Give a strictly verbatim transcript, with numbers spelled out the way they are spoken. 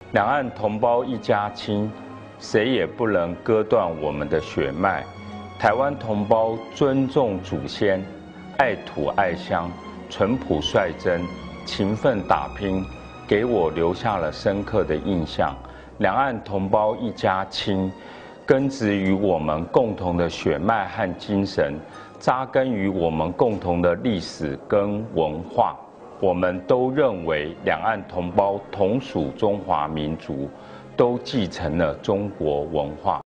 两岸同胞一家亲，谁也不能割断我们的血脉。台湾同胞尊重祖先，爱土爱乡，淳朴率真，勤奋打拼，给我留下了深刻的印象。两岸同胞一家亲，根植于我们共同的血脉和精神，扎根于我们共同的历史跟文化。我们都认为两岸同胞同属中华民族，都继承了中国文化。